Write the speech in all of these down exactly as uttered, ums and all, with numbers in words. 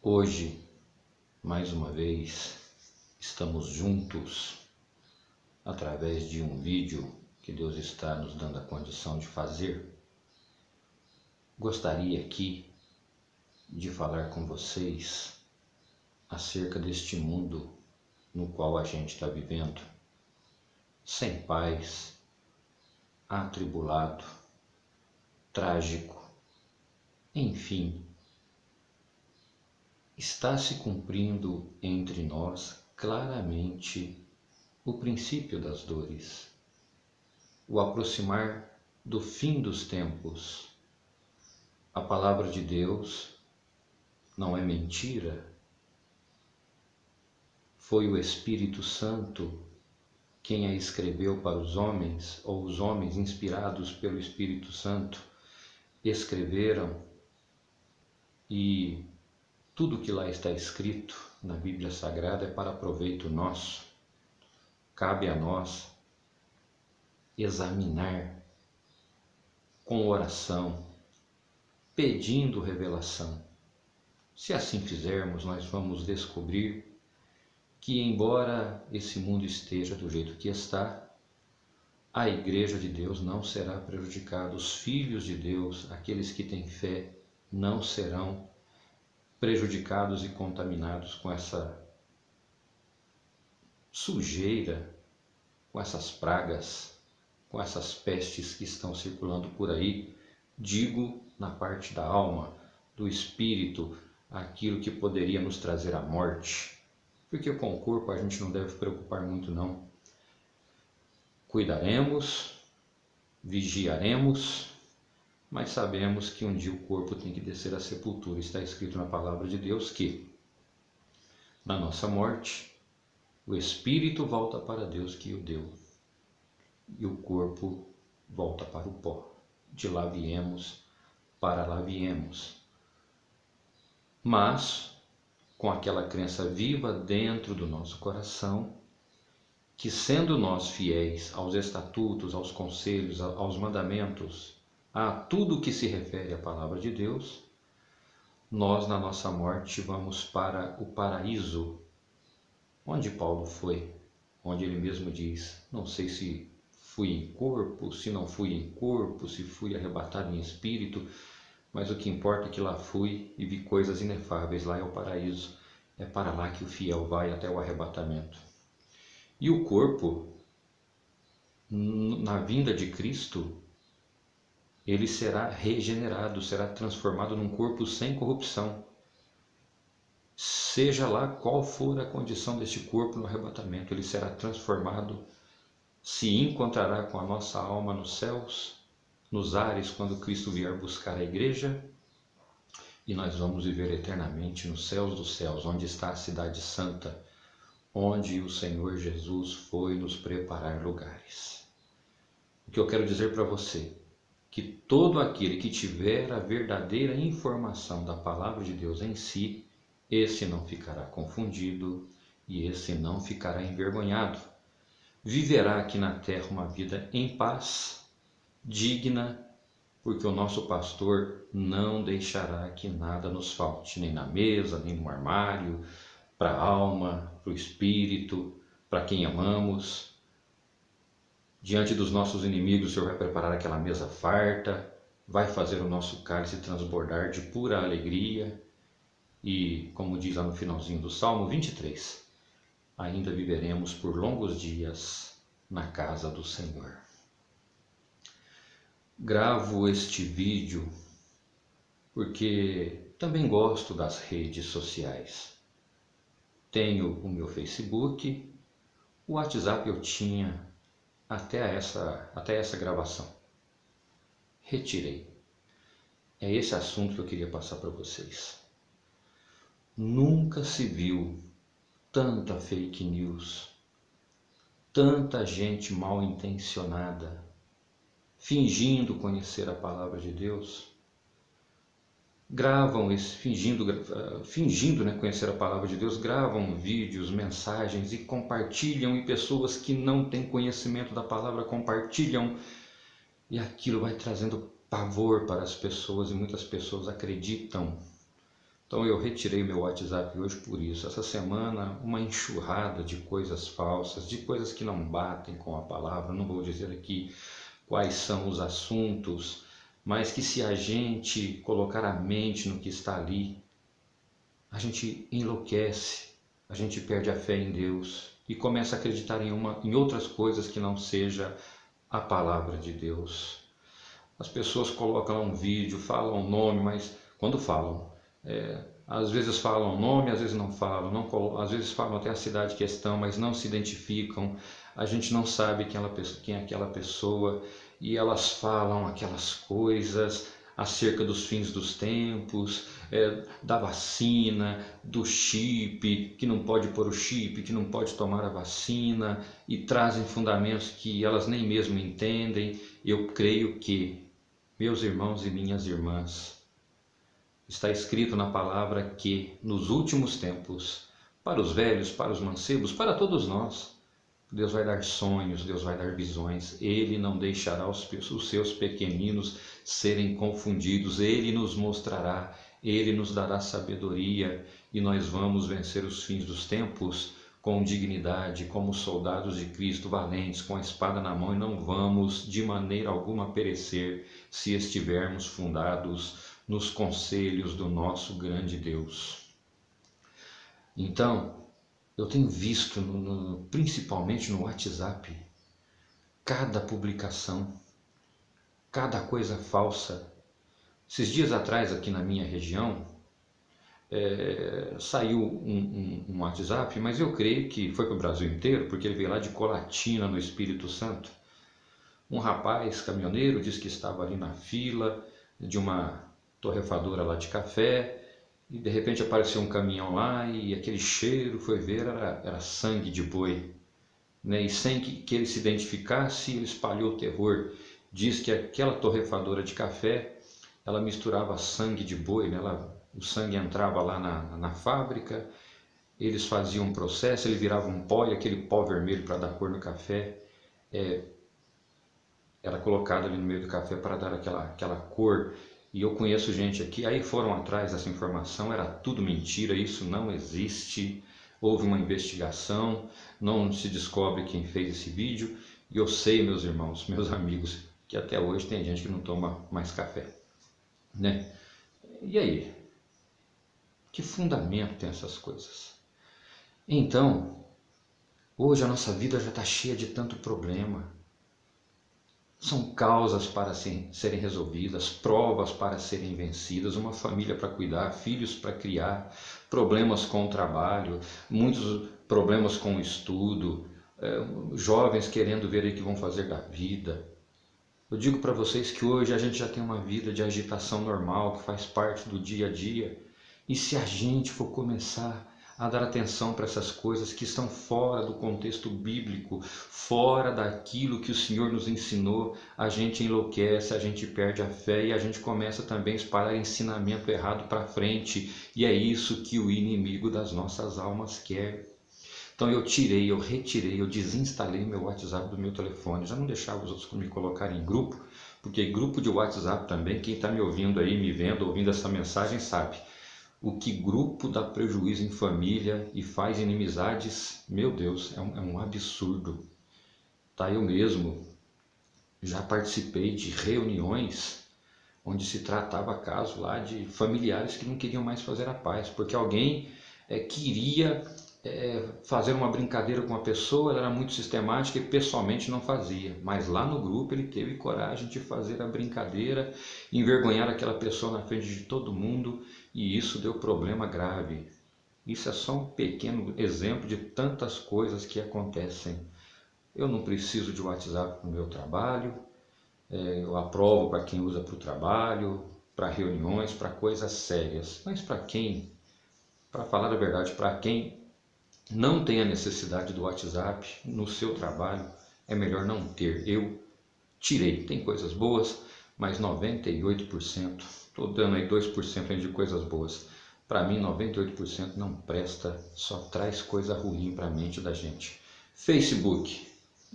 Hoje, mais uma vez, estamos juntos através de um vídeo que Deus está nos dando a condição de fazer. Gostaria aqui de falar com vocês acerca deste mundo no qual a gente está vivendo, sem paz, atribulado, trágico, enfim. Está se cumprindo entre nós claramente o princípio das dores, o aproximar do fim dos tempos. A palavra de Deus não é mentira. Foi o Espírito Santo quem a escreveu para os homens, ou os homens inspirados pelo Espírito Santo escreveram, e tudo que lá está escrito na Bíblia Sagrada é para proveito nosso. Cabe a nós examinar com oração, pedindo revelação. Se assim fizermos, nós vamos descobrir que, embora esse mundo esteja do jeito que está, a Igreja de Deus não será prejudicada. Os filhos de Deus, aqueles que têm fé, não serão prejudicados e contaminados com essa sujeira, com essas pragas, com essas pestes que estão circulando por aí. Digo na parte da alma, do espírito, aquilo que poderia nos trazer a morte, porque com o corpo a gente não deve se preocupar muito não. Cuidaremos, vigiaremos, mas sabemos que um dia o corpo tem que descer à sepultura. Está escrito na palavra de Deus que, na nossa morte, o espírito volta para Deus que o deu, e o corpo volta para o pó. De lá viemos, para lá viemos. Mas, com aquela crença viva dentro do nosso coração, que sendo nós fiéis aos estatutos, aos conselhos, aos mandamentos, a tudo que se refere à palavra de Deus, nós na nossa morte vamos para o paraíso, onde Paulo foi, onde ele mesmo diz, não sei se fui em corpo, se não fui em corpo, se fui arrebatado em espírito, mas o que importa é que lá fui e vi coisas inefáveis. Lá é o paraíso, é para lá que o fiel vai até o arrebatamento. E o corpo, na vinda de Cristo, ele será regenerado, será transformado num corpo sem corrupção. Seja lá qual for a condição deste corpo no arrebatamento, ele será transformado, se encontrará com a nossa alma nos céus, nos ares, quando Cristo vier buscar a igreja, e nós vamos viver eternamente nos céus dos céus, onde está a cidade santa, onde o Senhor Jesus foi nos preparar lugares. O que eu quero dizer para você, que todo aquele que tiver a verdadeira informação da palavra de Deus em si, esse não ficará confundido e esse não ficará envergonhado. Viverá aqui na terra uma vida em paz, digna, porque o nosso pastor não deixará que nada nos falte, nem na mesa, nem no armário, para a alma, para o espírito, para quem amamos. Diante dos nossos inimigos, o Senhor vai preparar aquela mesa farta, vai fazer o nosso cálice transbordar de pura alegria. E, como diz lá no finalzinho do Salmo vinte e três, ainda viveremos por longos dias na casa do Senhor. Gravo este vídeo porque também gosto das redes sociais. Tenho o meu Facebook, o WhatsApp eu tinha até essa, até essa gravação. Retirei. É esse assunto que eu queria passar para vocês. Nunca se viu tanta fake news, tanta gente mal intencionada, fingindo conhecer a palavra de Deus. Gravam esse, fingindo, fingindo né, conhecer a palavra de Deus, gravam vídeos, mensagens e compartilham, e pessoas que não têm conhecimento da palavra compartilham, e aquilo vai trazendo pavor para as pessoas, e muitas pessoas acreditam Então eu retirei meu WhatsApp hoje por isso. Essa semana, uma enxurrada de coisas falsas, de coisas que não batem com a palavra. Não vou dizer aqui quais são os assuntos, mas que se a gente colocar a mente no que está ali, a gente enlouquece, a gente perde a fé em Deus e começa a acreditar em, uma, em outras coisas que não seja a palavra de Deus. As pessoas colocam um vídeo, falam um nome, mas quando falam, é, às vezes falam o nome, às vezes não falam, não, às vezes falam até a cidade que estão, mas não se identificam, a gente não sabe quem, ela, quem é aquela pessoa, e elas falam aquelas coisas acerca dos fins dos tempos, é, da vacina, do chip, que não pode pôr o chip, que não pode tomar a vacina, e trazem fundamentos que elas nem mesmo entendem. Eu creio que, meus irmãos e minhas irmãs, está escrito na palavra que nos últimos tempos, para os velhos, para os mancebos, para todos nós, Deus vai dar sonhos, Deus vai dar visões, Ele não deixará os, os seus pequeninos serem confundidos, Ele nos mostrará, Ele nos dará sabedoria e nós vamos vencer os fins dos tempos com dignidade, como soldados de Cristo valentes, com a espada na mão, e não vamos de maneira alguma perecer se estivermos fundados nos conselhos do nosso grande Deus. Então, eu tenho visto, no, no, principalmente no WhatsApp, cada publicação, cada coisa falsa. Esses dias atrás, aqui na minha região, é, saiu um, um, um WhatsApp, mas eu creio que foi para o Brasil inteiro, porque ele veio lá de Colatina, no Espírito Santo. Um rapaz caminhoneiro disse que estava ali na fila de uma torrefadora lá de café, e de repente apareceu um caminhão lá e aquele cheiro, foi ver, era, era sangue de boi, né? E sem que, que ele se identificasse, ele espalhou o terror. Diz que aquela torrefadora de café, ela misturava sangue de boi, né? Ela, o sangue entrava lá na, na fábrica, eles faziam um processo, ele virava um pó, e aquele pó vermelho para dar cor no café é, era colocado ali no meio do café para dar aquela, aquela cor. E eu conheço gente aqui, aí foram atrás dessa informação, era tudo mentira, isso não existe. Houve uma investigação, não se descobre quem fez esse vídeo. E eu sei, meus irmãos, meus amigos, que até hoje tem gente que não toma mais café, né? E aí? Que fundamento tem essas coisas? Então, hoje a nossa vida já está cheia de tanto problema. São causas para serem resolvidas, provas para serem vencidas, uma família para cuidar, filhos para criar, problemas com o trabalho, muitos problemas com o estudo, jovens querendo ver o que vão fazer da vida. Eu digo para vocês que hoje a gente já tem uma vida de agitação normal, que faz parte do dia a dia. E se a gente for começar a dar atenção para essas coisas que estão fora do contexto bíblico, fora daquilo que o Senhor nos ensinou, a gente enlouquece, a gente perde a fé e a gente começa também a espalhar ensinamento errado para frente. E é isso que o inimigo das nossas almas quer. Então eu tirei, eu retirei, eu desinstalei meu WhatsApp do meu telefone. Já não deixava os outros me colocarem em grupo, porque grupo de WhatsApp também, quem está me ouvindo aí, me vendo, ouvindo essa mensagem sabe. O que grupo dá prejuízo em família e faz inimizades, meu Deus, é um, é um absurdo. Tá, eu mesmo já participei de reuniões onde se tratava caso lá de familiares que não queriam mais fazer a paz, porque alguém é, queria é, fazer uma brincadeira com a pessoa, ela era muito sistemática e pessoalmente não fazia, mas lá no grupo ele teve coragem de fazer a brincadeira, envergonhar aquela pessoa na frente de todo mundo, e isso deu problema grave. Isso é só um pequeno exemplo de tantas coisas que acontecem. Eu não preciso de WhatsApp no meu trabalho, é, eu aprovo para quem usa para o trabalho, para reuniões, para coisas sérias, mas para quem, para falar a verdade, para quem não tem a necessidade do WhatsApp no seu trabalho, é melhor não ter. Eu tirei, tem coisas boas, mas noventa e oito por cento, estou dando aí dois por cento de coisas boas. Para mim, noventa e oito por cento não presta, só traz coisa ruim para a mente da gente. Facebook,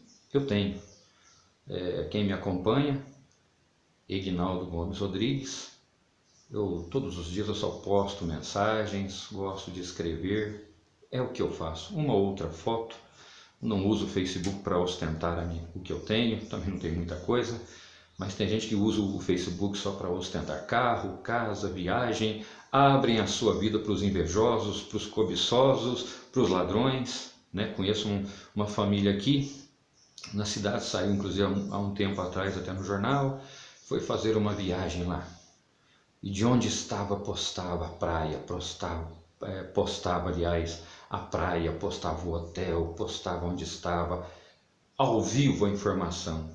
eu tenho. É, quem me acompanha, Ignaldo Gomes Rodrigues, Eu, todos os dias eu só posto mensagens, gosto de escrever, é o que eu faço. Uma ou outra foto, não uso o Facebook para ostentar a mim, o que eu tenho, também não tem muita coisa, mas tem gente que usa o Facebook só para ostentar carro, casa, viagem, abrem a sua vida para os invejosos, para os cobiçosos, para os ladrões, né? Conheço um, uma família aqui, na cidade, saiu inclusive há um, há um tempo atrás até no jornal, foi fazer uma viagem lá. E de onde estava, postava a praia, postava, é, postava, aliás, a praia, postava o hotel, postava onde estava, ao vivo a informação.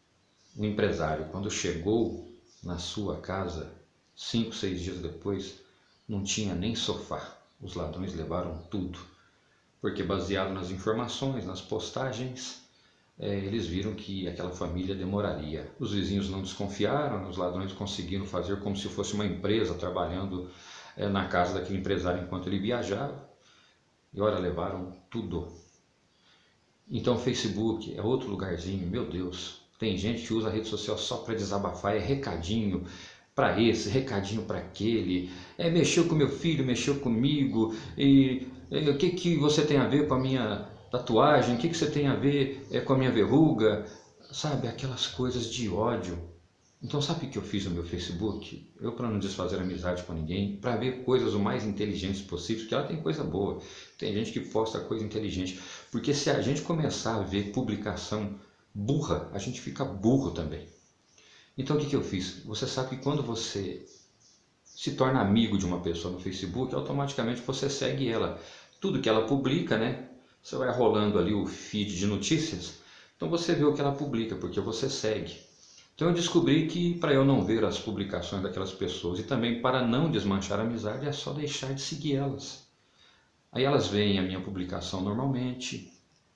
O empresário, quando chegou na sua casa, cinco, seis dias depois, não tinha nem sofá. Os ladrões levaram tudo, porque baseado nas informações, nas postagens, É, eles viram que aquela família demoraria. Os vizinhos não desconfiaram, os ladrões conseguiram fazer como se fosse uma empresa trabalhando é, na casa daquele empresário enquanto ele viajava. E olha, levaram tudo. Então o Facebook é outro lugarzinho, meu Deus. Tem gente que usa a rede social só para desabafar, é recadinho para esse, recadinho para aquele. É, mexeu com meu filho, mexeu comigo, e é, o que, que você tem a ver com a minha tatuagem, o que, que você tem a ver é, com a minha verruga, sabe, aquelas coisas de ódio. Então sabe o que eu fiz no meu Facebook? Eu, para não desfazer amizade com ninguém, para ver coisas o mais inteligentes possível, porque ela tem coisa boa, tem gente que posta coisa inteligente, porque se a gente começar a ver publicação burra, a gente fica burro também. Então o que, que eu fiz? Você sabe que quando você se torna amigo de uma pessoa no Facebook, automaticamente você segue ela. Tudo que ela publica, né? Você vai rolando ali o feed de notícias, então você vê o que ela publica, porque você segue. Então eu descobri que para eu não ver as publicações daquelas pessoas e também para não desmanchar a amizade, é só deixar de seguir elas. Aí elas veem a minha publicação normalmente.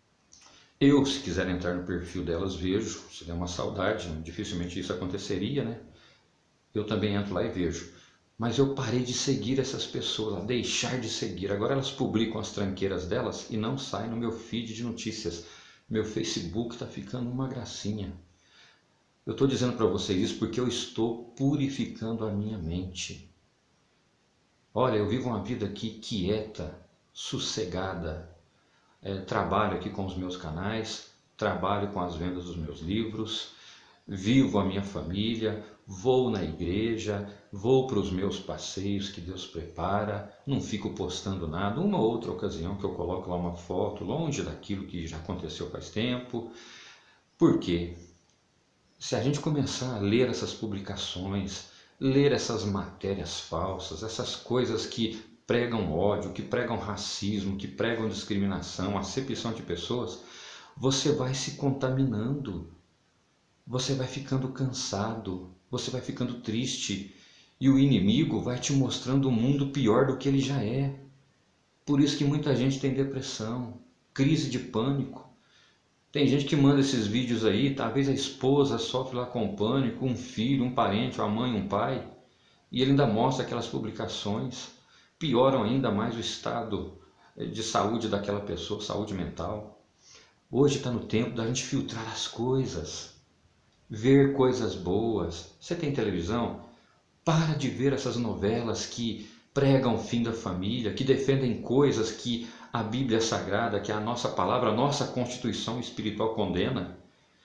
Eu, se quiser entrar no perfil delas, vejo, se der uma saudade, dificilmente isso aconteceria, né? Eu também entro lá e vejo. Mas eu parei de seguir essas pessoas, a deixar de seguir. Agora elas publicam as tranqueiras delas e não saem no meu feed de notícias. Meu Facebook está ficando uma gracinha. Eu estou dizendo para vocês isso porque eu estou purificando a minha mente. Olha, eu vivo uma vida aqui quieta, sossegada. É, trabalho aqui com os meus canais, trabalho com as vendas dos meus livros, vivo a minha família, vou na igreja, vou para os meus passeios que Deus prepara, não fico postando nada. Uma ou outra ocasião que eu coloco lá uma foto longe daquilo que já aconteceu faz tempo. Por quê? Se a gente começar a ler essas publicações, ler essas matérias falsas, essas coisas que pregam ódio, que pregam racismo, que pregam discriminação, acepção de pessoas, você vai se contaminando. Você vai ficando cansado, você vai ficando triste e o inimigo vai te mostrando um mundo pior do que ele já é. Por isso que muita gente tem depressão, crise de pânico. Tem gente que manda esses vídeos aí, talvez a esposa sofre lá com pânico, um filho, um parente, uma mãe, um pai, e ele ainda mostra aquelas publicações, pioram ainda mais o estado de saúde daquela pessoa, saúde mental. Hoje está no tempo da gente filtrar as coisas. Ver coisas boas. Você tem televisão? Para de ver essas novelas que pregam o fim da família, que defendem coisas que a Bíblia Sagrada, que é a nossa palavra, a nossa constituição espiritual condena.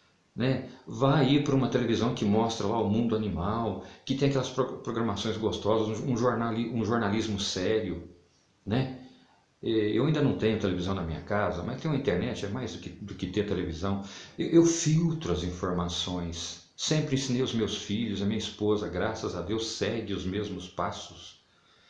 Né? Vai ir para uma televisão que mostra lá o mundo animal, que tem aquelas programações gostosas, um, jornali, um jornalismo sério. Né? Eu ainda não tenho televisão na minha casa, mas tem uma internet, é mais do que, do que ter televisão. Eu, eu filtro as informações, sempre ensinei os meus filhos, a minha esposa, graças a Deus, segue os mesmos passos.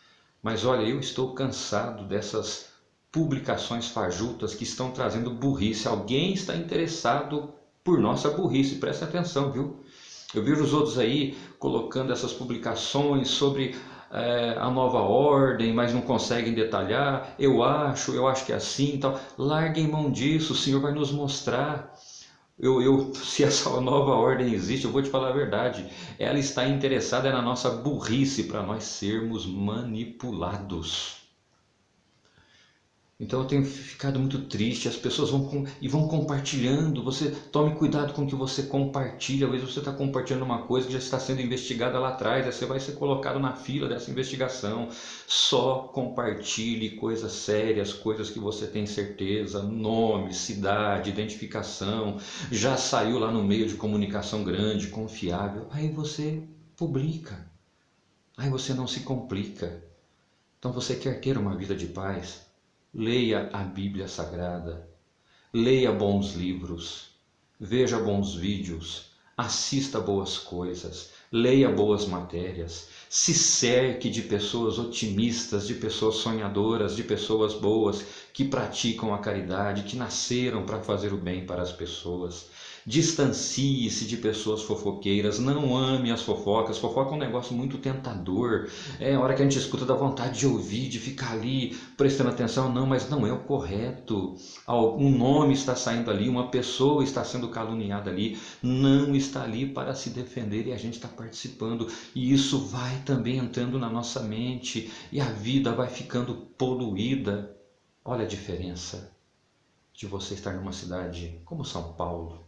Mas olha, eu estou cansado dessas publicações fajutas que estão trazendo burrice. Alguém está interessado por nossa burrice, presta atenção, viu? Eu vejo os outros aí colocando essas publicações sobre é, a nova ordem, mas não conseguem detalhar. Eu acho, eu acho que é assim e tal. Larguem mão disso, o Senhor vai nos mostrar. Eu, eu, se essa nova ordem existe, eu vou te falar a verdade. Ela está interessada na nossa burrice para nós sermos manipulados. Então eu tenho ficado muito triste, as pessoas vão com, e vão compartilhando. Você tome cuidado com o que você compartilha. Às vezes você está compartilhando uma coisa que já está sendo investigada lá atrás, aí você vai ser colocado na fila dessa investigação. Só compartilhe coisas sérias, coisas que você tem certeza, nome, cidade, identificação, já saiu lá no meio de comunicação grande, confiável. Aí você publica, aí você não se complica. Então você quer ter uma vida de paz? Leia a Bíblia Sagrada, leia bons livros, veja bons vídeos, assista boas coisas, leia boas matérias, se cerque de pessoas otimistas, de pessoas sonhadoras, de pessoas boas que praticam a caridade, que nasceram para fazer o bem para as pessoas. Distancie-se de pessoas fofoqueiras, não ame as fofocas. Fofoca é um negócio muito tentador, é a hora que a gente escuta dá vontade de ouvir, de ficar ali prestando atenção, não, mas não é o correto. Um nome está saindo ali, uma pessoa está sendo caluniada ali, não está ali para se defender e a gente está participando, e isso vai também entrando na nossa mente e a vida vai ficando poluída. Olha a diferença de você estar numa cidade como São Paulo.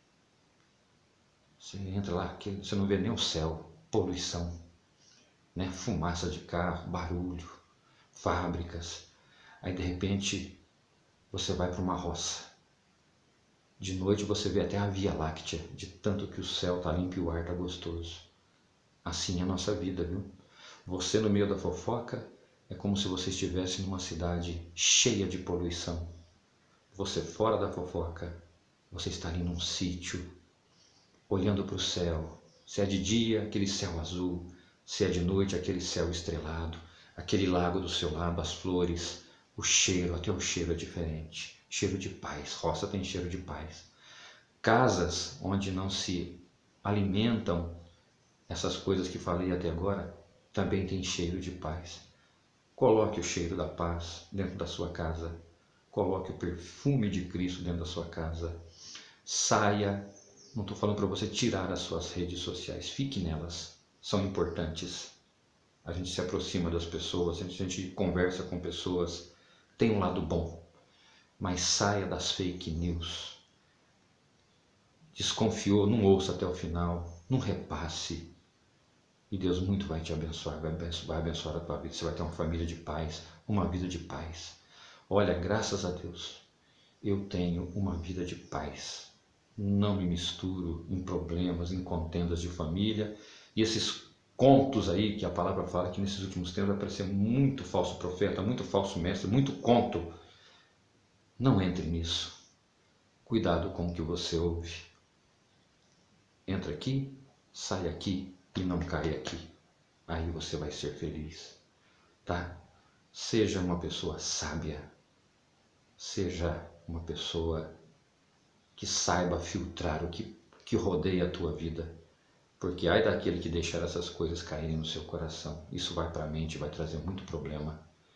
Você entra lá, você não vê nem o céu, poluição, né? Fumaça de carro, barulho, fábricas. Aí de repente você vai para uma roça. De noite você vê até a Via Láctea, de tanto que o céu está limpo e o ar está gostoso. Assim é a nossa vida, viu? Você no meio da fofoca é como se você estivesse numa cidade cheia de poluição. Você fora da fofoca, você está ali num sítio, olhando para o céu. Se é de dia, aquele céu azul. Se é de noite, aquele céu estrelado. Aquele lago do seu lado, as flores, o cheiro, até o cheiro é diferente. Cheiro de paz. Roça tem cheiro de paz. Casas onde não se alimentam essas coisas que falei até agora, também tem cheiro de paz. Coloque o cheiro da paz dentro da sua casa. Coloque o perfume de Cristo dentro da sua casa. Saia. Não estou falando para você tirar as suas redes sociais, fique nelas, são importantes. A gente se aproxima das pessoas, a gente, a gente conversa com pessoas, tem um lado bom, mas saia das fake news. Desconfiou, não ouça até o final, não repasse. E Deus muito vai te abençoar, vai abençoar, vai abençoar a tua vida, você vai ter uma família de paz, uma vida de paz. Olha, graças a Deus, eu tenho uma vida de paz. Não me misturo em problemas, em contendas de família. E esses contos aí, que a palavra fala que nesses últimos tempos vai aparecer muito falso profeta, muito falso mestre, muito conto. Não entre nisso. Cuidado com o que você ouve. Entra aqui, sai aqui e não cai aqui. Aí você vai ser feliz, tá? Seja uma pessoa sábia. Seja uma pessoa que saiba filtrar o que, que rodeia a tua vida, porque ai daquele que deixar essas coisas caírem no seu coração, isso vai para a mente e vai trazer muito problema.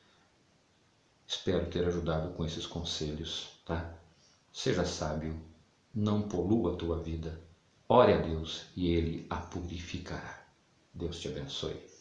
Espero ter ajudado com esses conselhos, tá? Seja sábio, não polua a tua vida, ore a Deus e Ele a purificará. Deus te abençoe.